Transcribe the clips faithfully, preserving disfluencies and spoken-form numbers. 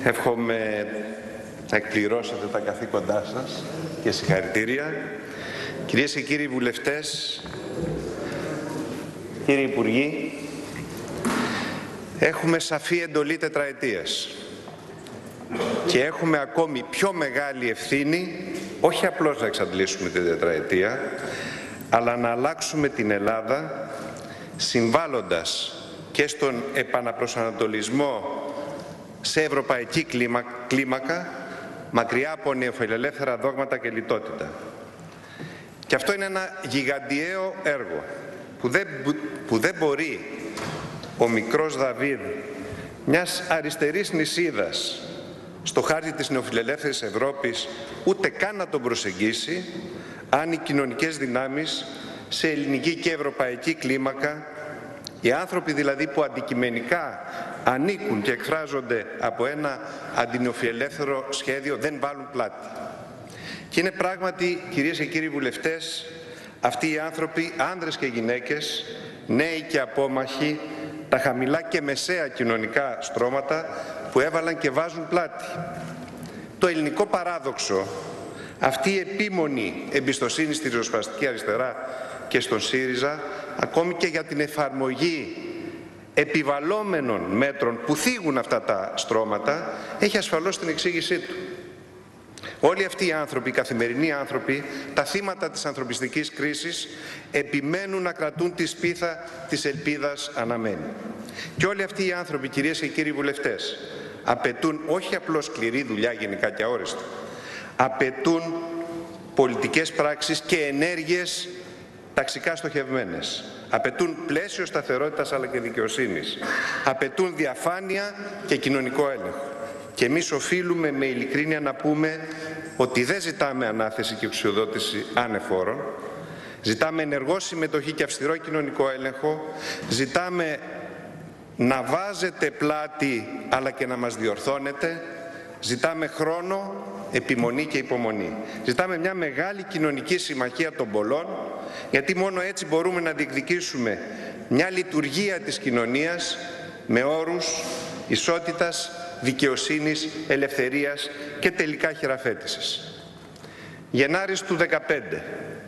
Εύχομαι να εκπληρώσετε τα καθήκοντά σας και συγχαρητήρια. Κυρίες και κύριοι βουλευτές, κύριοι Υπουργοί, έχουμε σαφή εντολή τετραετίας και έχουμε ακόμη πιο μεγάλη ευθύνη, όχι απλώς να εξαντλήσουμε την τετραετία, αλλά να αλλάξουμε την Ελλάδα συμβάλλοντας και στον επαναπροσανατολισμό σε ευρωπαϊκή κλίμακα, μακριά από νεοφιλελεύθερα δόγματα και λιτότητα. Και αυτό είναι ένα γιγαντιαίο έργο που δεν, που δεν μπορεί ο μικρός Δαβίδ μιας αριστερής νησίδας στο χάρτη της νεοφιλελεύθερης Ευρώπης ούτε καν να τον προσεγγίσει, αν οι κοινωνικές δυνάμεις σε ελληνική και ευρωπαϊκή κλίμακα, οι άνθρωποι δηλαδή που αντικειμενικά ανήκουν και εκφράζονται από ένα αντινεοφιλελεύθερο σχέδιο, δεν βάλουν πλάτη. Και είναι πράγματι, κυρίες και κύριοι βουλευτές, αυτοί οι άνθρωποι, άνδρες και γυναίκες, νέοι και απόμαχοι, τα χαμηλά και μεσαία κοινωνικά στρώματα που έβαλαν και βάζουν πλάτη. Το ελληνικό παράδοξο, αυτή η επίμονη εμπιστοσύνη στη ριζοσπαστική αριστερά και στον ΣΥΡΙΖΑ, ακόμη και για την εφαρμογή επιβαλλόμενων μέτρων που θίγουν αυτά τα στρώματα, έχει ασφαλώς την εξήγησή του. Όλοι αυτοί οι άνθρωποι, οι καθημερινοί άνθρωποι, τα θύματα της ανθρωπιστικής κρίσης, επιμένουν να κρατούν τη σπίθα της ελπίδας αναμένη. Και όλοι αυτοί οι άνθρωποι, κυρίες και κύριοι βουλευτές, απαιτούν όχι απλώς σκληρή δουλειά γενικά και αόριστα, απαιτούν πολιτικές πράξεις και ενέργειες ταξικά στοχευμένες. Απαιτούν πλαίσιο σταθερότητας αλλά και δικαιοσύνης. Απαιτούν διαφάνεια και κοινωνικό έλεγχο. Και εμείς οφείλουμε με ειλικρίνεια να πούμε ότι δεν ζητάμε ανάθεση και εξουσιοδότηση ανεφόρων. Ζητάμε ενεργό συμμετοχή και αυστηρό κοινωνικό έλεγχο. Ζητάμε να βάζετε πλάτη αλλά και να μας διορθώνετε. Ζητάμε χρόνο, επιμονή και υπομονή. Ζητάμε μια μεγάλη κοινωνική συμμαχία των πολλών, γιατί μόνο έτσι μπορούμε να διεκδικήσουμε μια λειτουργία της κοινωνίας με όρους ισότητας, δικαιοσύνης, ελευθερίας και τελικά χειραφέτησης. Γενάρης του δεκαπέντε,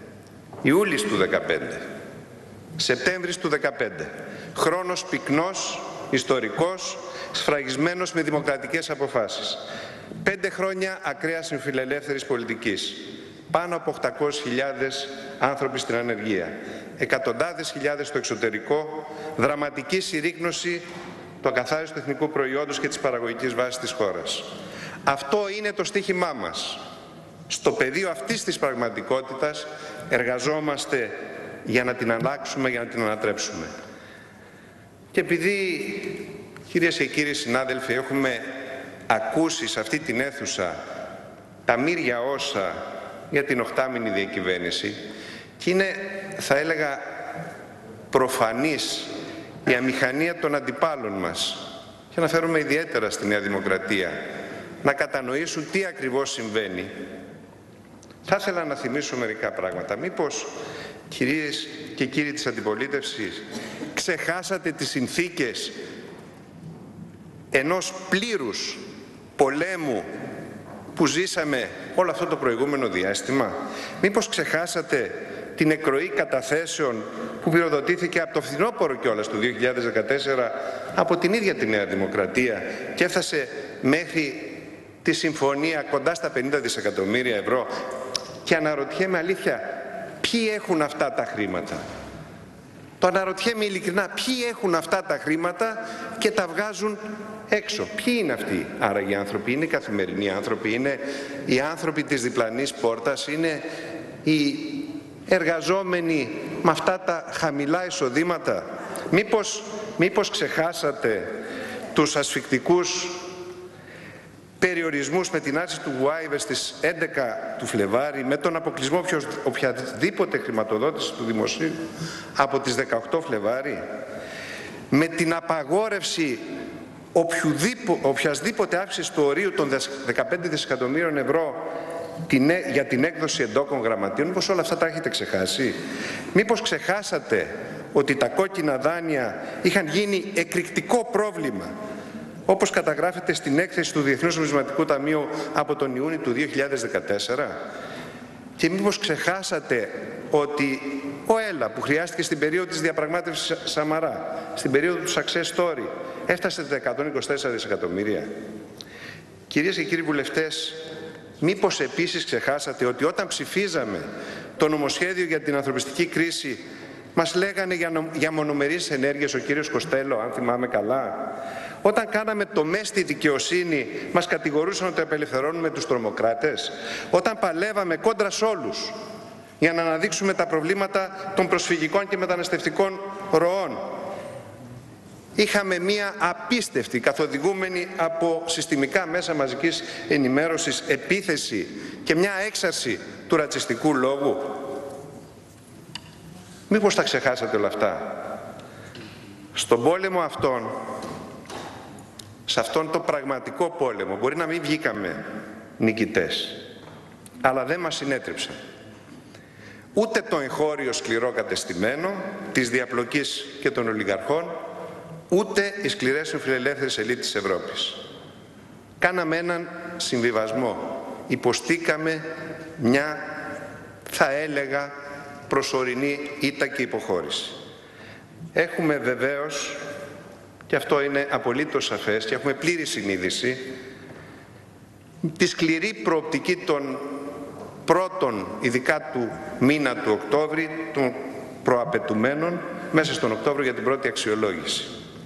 Ιούλης του δεκαπέντε, Σεπτέμβρης του δεκαπέντε. Χρόνος πυκνός, ιστορικός, σφραγισμένος με δημοκρατικές αποφάσεις. Πέντε χρόνια ακραίας συμφιλελεύθερης πολιτικής. Πάνω από οκτακόσιες χιλιάδες άνθρωποι στην ανεργία. Εκατοντάδες χιλιάδες στο εξωτερικό. Δραματική συρρίκνωση του ακαθάριστου εθνικού προϊόντος και της παραγωγικής βάσης της χώρας. Αυτό είναι το στίχημά μας. Στο πεδίο αυτής της πραγματικότητας εργαζόμαστε για να την αλλάξουμε, για να την ανατρέψουμε. Και επειδή, κυρίες και κύριοι συνάδελφοι, έχουμε ακούσει σε αυτή την αίθουσα τα μύρια όσα για την οχτάμηνη διακυβέρνηση και είναι, θα έλεγα, προφανής η αμηχανία των αντιπάλων μας, και αναφέρομαι ιδιαίτερα στη Νέα Δημοκρατία, να κατανοήσουν τι ακριβώς συμβαίνει. Θα ήθελα να θυμίσω μερικά πράγματα. Μήπως, κυρίες και κύριοι της αντιπολίτευσης, ξεχάσατε τις συνθήκες ενός πλήρους πολέμου που ζήσαμε όλο αυτό το προηγούμενο διάστημα? Μήπως ξεχάσατε την εκροή καταθέσεων που πυροδοτήθηκε από το φθινόπωρο κιόλας του δύο χιλιάδες δεκατέσσερα από την ίδια τη Νέα Δημοκρατία και έφτασε μέχρι τη συμφωνία κοντά στα πενήντα δισεκατομμύρια ευρώ? Και αναρωτιέμαι αλήθεια, ποιοι έχουν αυτά τα χρήματα? Το αναρωτιέμαι ειλικρινά, ποιοι έχουν αυτά τα χρήματα και τα βγάζουν έξω? Ποιοι είναι αυτοί άραγε οι άνθρωποι? Είναι οι καθημερινοί άνθρωποι, είναι οι άνθρωποι της διπλανής πόρτας, είναι οι εργαζόμενοι με αυτά τα χαμηλά εισοδήματα? Μήπως, μήπως ξεχάσατε τους ασφικτικούς περιορισμούς με την άρση του Γουάιβε στις έντεκα του Φλεβάρι, με τον αποκλεισμό οποιαδήποτε χρηματοδότηση του δημοσίου από τις δεκαοκτώ Φλεβάρι, με την απαγόρευση οποιασδήποτε αύξηση του ορίου των δεκαπέντε δισεκατομμύριων ευρώ για την έκδοση εντόκων γραμματείων? Μήπως όλα αυτά τα έχετε ξεχάσει? Μήπως ξεχάσατε ότι τα κόκκινα δάνεια είχαν γίνει εκρηκτικό πρόβλημα όπως καταγράφεται στην έκθεση του Διεθνούς Νομισματικού Ταμείου από τον Ιούνιο του δύο χιλιάδες δεκατέσσερα? Και μήπως ξεχάσατε ότι ο ΕΛΑ που χρειάστηκε στην περίοδο της διαπραγμάτευσης Σαμαρά, στην περίοδο του success story, έφτασε τα εκατόν είκοσι τέσσερα δισεκατομμύρια? Κυρίες και κύριοι βουλευτές, μήπως επίσης ξεχάσατε ότι όταν ψηφίζαμε το νομοσχέδιο για την ανθρωπιστική κρίση, μας λέγανε για, νο... για μονομερείς ενέργειες ο κύριος Κοστέλο, αν θυμάμαι καλά? Όταν κάναμε το μες στη δικαιοσύνη, μας κατηγορούσαν ότι απελευθερώνουμε τους τρομοκράτες? Όταν παλεύαμε κόντρα σ' όλους για να αναδείξουμε τα προβλήματα των προσφυγικών και μεταναστευτικών ροών, είχαμε μία απίστευτη, καθοδηγούμενη από συστημικά μέσα μαζικής ενημέρωσης, επίθεση και μια έξαρση του ρατσιστικού λόγου? Μήπως τα ξεχάσατε όλα αυτά? Στον πόλεμο αυτόν, σε αυτόν το πραγματικό πόλεμο, μπορεί να μην βγήκαμε νικητές, αλλά δεν μας συνέτριψαν ούτε το εγχώριο σκληρό κατεστημένο της διαπλοκής και των ολιγαρχών, ούτε οι σκληρές φιλελεύθερες ελίτ της Ευρώπης. Κάναμε έναν συμβιβασμό. Υποστήκαμε μια, θα έλεγα, προσωρινή ήττα και υποχώρηση. Έχουμε βεβαίως, και αυτό είναι απολύτως σαφές, και έχουμε πλήρη συνείδηση, τη σκληρή προοπτική των πρώτων, ειδικά του μήνα του Οκτώβρη, των προαπαιτουμένων, μέσα στον Οκτώβριο για την πρώτη αξιολόγηση.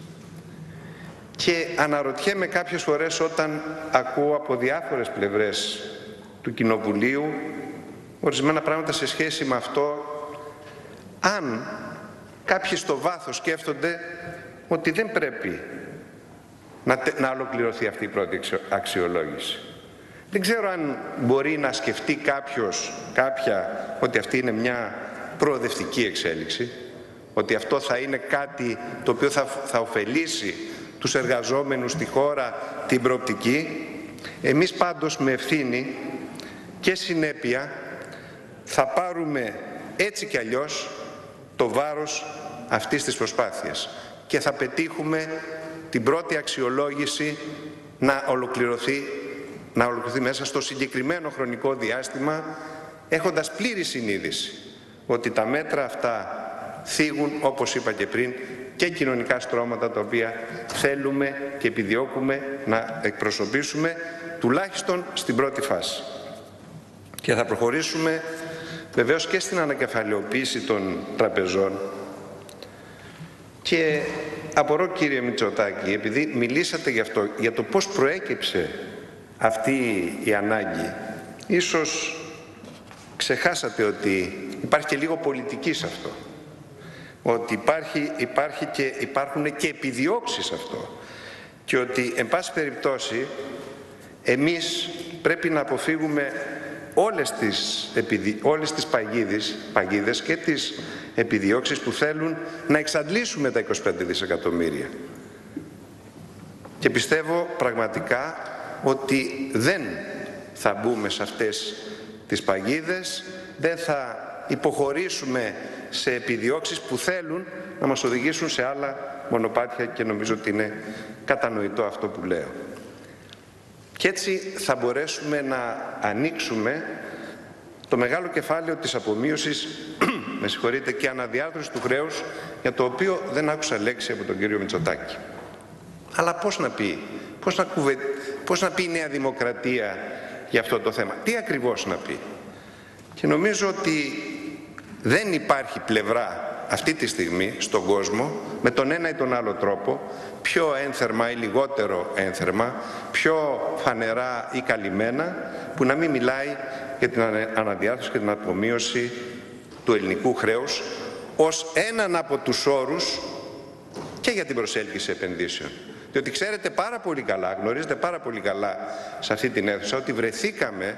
Και αναρωτιέμαι κάποιες φορές, όταν ακούω από διάφορες πλευρές του Κοινοβουλίου ορισμένα πράγματα σε σχέση με αυτό, αν κάποιοι στο βάθος σκέφτονται ότι δεν πρέπει να, να ολοκληρωθεί αυτή η πρώτη αξιολόγηση. Δεν ξέρω αν μπορεί να σκεφτεί κάποιος, κάποια, ότι αυτή είναι μια προοδευτική εξέλιξη, ότι αυτό θα είναι κάτι το οποίο θα, θα ωφελήσει τους εργαζόμενους στη χώρα, την προοπτική. Εμείς πάντως με ευθύνη και συνέπεια θα πάρουμε έτσι κι αλλιώς το βάρος αυτής της προσπάθειας και θα πετύχουμε την πρώτη αξιολόγηση να ολοκληρωθεί, να ολοκληρωθεί μέσα στο συγκεκριμένο χρονικό διάστημα, έχοντας πλήρη συνείδηση ότι τα μέτρα αυτά θίγουν, όπως είπα και πριν, και κοινωνικά στρώματα τα οποία θέλουμε και επιδιώκουμε να εκπροσωπήσουμε, τουλάχιστον στην πρώτη φάση. Και θα προχωρήσουμε βεβαίως και στην ανακεφαλαιοποίηση των τραπεζών. Και απορώ, κύριε Μητσοτάκη, επειδή μιλήσατε γι' αυτό, για το πώς προέκυψε αυτή η ανάγκη, ίσως ξεχάσατε ότι υπάρχει και λίγο πολιτική σε αυτό. Ότι υπάρχει, υπάρχει και, υπάρχουν και επιδιώξεις σε αυτό. Και ότι, εν πάση περιπτώσει, εμείς πρέπει να αποφύγουμε όλες τις, επιδι... όλες τις παγίδες, παγίδες και τις επιδιώξεις που θέλουν να εξαντλήσουμε τα είκοσι πέντε δισεκατομμύρια. Και πιστεύω πραγματικά ότι δεν θα μπούμε σε αυτές τις παγίδες, δεν θα υποχωρήσουμε σε επιδιώξεις που θέλουν να μας οδηγήσουν σε άλλα μονοπάτια, και νομίζω ότι είναι κατανοητό αυτό που λέω. Και έτσι θα μπορέσουμε να ανοίξουμε το μεγάλο κεφάλαιο της απομείωσης με συγχωρείτε, και αναδιάρθρωση του χρέους, για το οποίο δεν άκουσα λέξη από τον κύριο Μητσοτάκη. Αλλά πώς να πει, πώς να, κουβε... πώς να πει η Νέα Δημοκρατία για αυτό το θέμα, τι ακριβώς να πει? Και νομίζω ότι δεν υπάρχει πλευρά αυτή τη στιγμή στον κόσμο, με τον ένα ή τον άλλο τρόπο, πιο ένθερμα ή λιγότερο ένθερμα, πιο φανερά ή καλυμμένα, που να μην μιλάει για την αναδιάρθρωση και την απομείωση του ελληνικού χρέους ως έναν από τους όρους και για την προσέλκυση επενδύσεων. Διότι ξέρετε πάρα πολύ καλά, γνωρίζετε πάρα πολύ καλά σε αυτή την αίθουσα, ότι βρεθήκαμε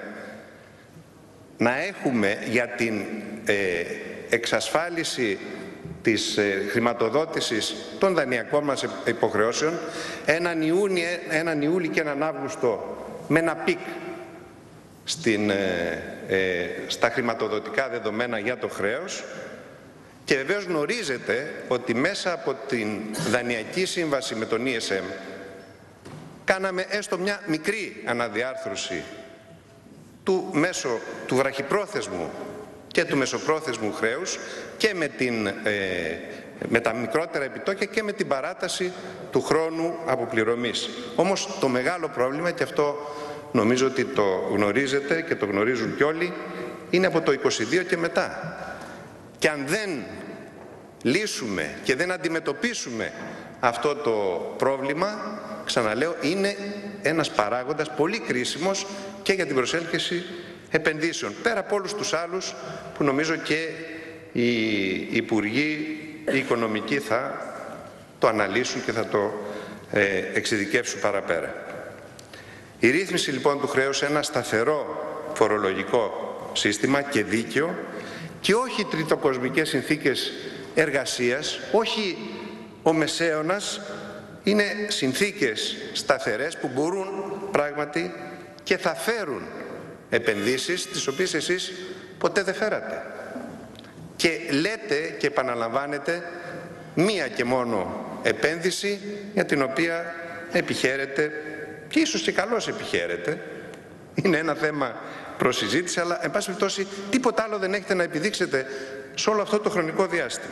να έχουμε για την ε, εξασφάλιση της ε, χρηματοδότησης των δανειακών μας υποχρεώσεων έναν Ιούνιο, έναν Ιούλη και έναν Αύγουστο με ένα πικ στην, ε, ε, στα χρηματοδοτικά δεδομένα για το χρέος. Και βεβαίως γνωρίζετε ότι μέσα από την δανειακή σύμβαση με τον ι ες εμ κάναμε έστω μια μικρή αναδιάρθρωση του μέσω του βραχυπρόθεσμου και του μεσοπρόθεσμου χρέους και με, την, ε, με τα μικρότερα επιτόκια και με την παράταση του χρόνου αποπληρωμής. Όμως το μεγάλο πρόβλημα, και αυτό νομίζω ότι το γνωρίζετε και το γνωρίζουν κι όλοι, είναι από το είκοσι δύο και μετά. Και αν δεν λύσουμε και δεν αντιμετωπίσουμε αυτό το πρόβλημα, ξαναλέω, είναι ένας παράγοντας πολύ κρίσιμος και για την προσέλκυση επενδύσεων, πέρα από όλους τους άλλους που νομίζω και οι υπουργοί, οι οικονομικοί θα το αναλύσουν και θα το ε, εξειδικεύσουν παραπέρα. Η ρύθμιση λοιπόν του χρέους σε ένα σταθερό φορολογικό σύστημα και δίκαιο και όχι τριτοκοσμικές συνθήκες εργασίας, όχι ο μεσαίωνας, είναι συνθήκες σταθερές που μπορούν πράγματι και θα φέρουν επενδύσεις τις οποίες εσείς ποτέ δεν φέρατε. Και λέτε και επαναλαμβάνετε μία και μόνο επένδυση για την οποία επιχαίρετε και ίσως και καλώς επιχαίρετε. Είναι ένα θέμα προς συζήτηση, αλλά εν πάση περιπτώσει τίποτα άλλο δεν έχετε να επιδείξετε σε όλο αυτό το χρονικό διάστημα.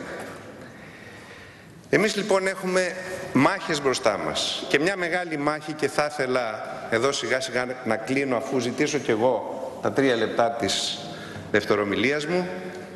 Εμείς λοιπόν έχουμε μάχες μπροστά μας και μια μεγάλη μάχη, και θα ήθελα εδώ σιγά σιγά να κλείνω αφού ζητήσω κι εγώ τα τρία λεπτά της δευτερομιλίας μου.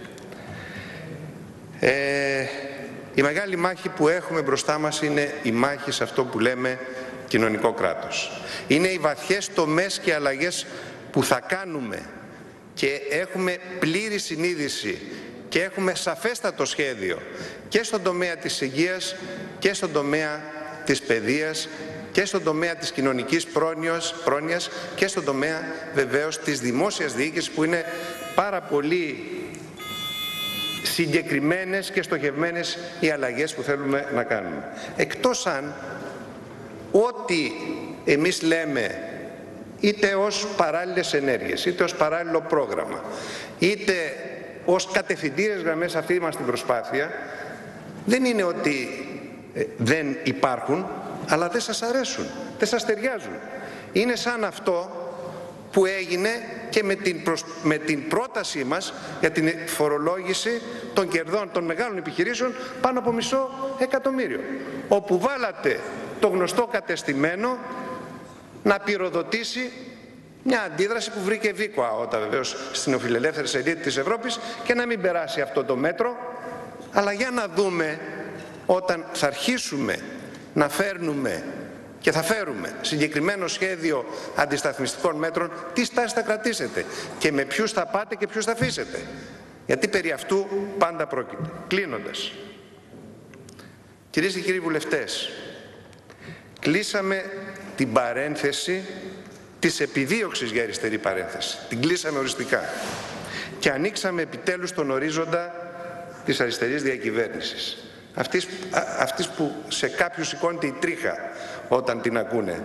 Ε, η μεγάλη μάχη που έχουμε μπροστά μας είναι η μάχη σε αυτό που λέμε κοινωνικό κράτος. Είναι οι βαθιές τομές και αλλαγές που θα κάνουμε και έχουμε πλήρη συνείδηση και έχουμε σαφέστατο σχέδιο και στον τομέα της υγείας και στον τομέα της παιδείας και στον τομέα της κοινωνικής πρόνοιας, πρόνοιας και στον τομέα βεβαίως της δημόσιας διοίκησης, που είναι πάρα πολύ συγκεκριμένες και στοχευμένες οι αλλαγές που θέλουμε να κάνουμε. Εκτός αν ό,τι εμείς λέμε είτε ως παράλληλες ενέργειες, είτε ως παράλληλο πρόγραμμα, είτε ως κατευθυντήρες γραμμές αυτή μας την προσπάθεια, δεν είναι ότι δεν υπάρχουν, αλλά δεν σας αρέσουν, δεν σας ταιριάζουν. Είναι σαν αυτό που έγινε και με την, προσ... με την πρότασή μας για την φορολόγηση των κερδών των μεγάλων επιχειρήσεων πάνω από μισό εκατομμύριο, όπου βάλατε το γνωστό κατεστημένο να πυροδοτήσει μια αντίδραση που βρήκε βίκο αότα βεβαίως στην οφειλελεύθερη ελίτ της Ευρώπης, και να μην περάσει αυτό το μέτρο. Αλλά για να δούμε, όταν θα αρχίσουμε να φέρνουμε και θα φέρουμε συγκεκριμένο σχέδιο αντισταθμιστικών μέτρων, τι στάση θα κρατήσετε και με ποιους θα πάτε και ποιους θα αφήσετε. Γιατί περί αυτού πάντα πρόκειται. Κλείνοντας, κυρίες και κύριοι βουλευτές, κλείσαμε την παρένθεση της επιδίωξης για αριστερή παρένθεση. Την κλείσαμε οριστικά και ανοίξαμε επιτέλους τον ορίζοντα της αριστερής διακυβέρνησης. Αυτής, αυτής που σε κάποιους σηκώνεται η τρίχα όταν την ακούνε.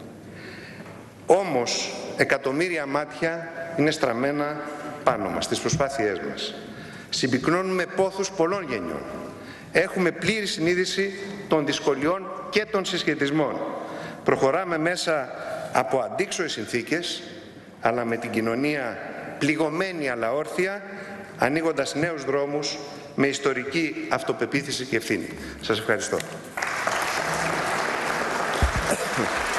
Όμως εκατομμύρια μάτια είναι στραμμένα πάνω μας, στις προσπάθειές μας. Συμπυκνώνουμε πόθους πολλών γενιών. Έχουμε πλήρη συνείδηση των δυσκολιών και των συσχετισμών. Προχωράμε μέσα από αντίξωες συνθήκες, αλλά με την κοινωνία πληγωμένη αλλά όρθια, ανοίγοντας νέους δρόμους με ιστορική αυτοπεποίθηση και ευθύνη. Σας ευχαριστώ.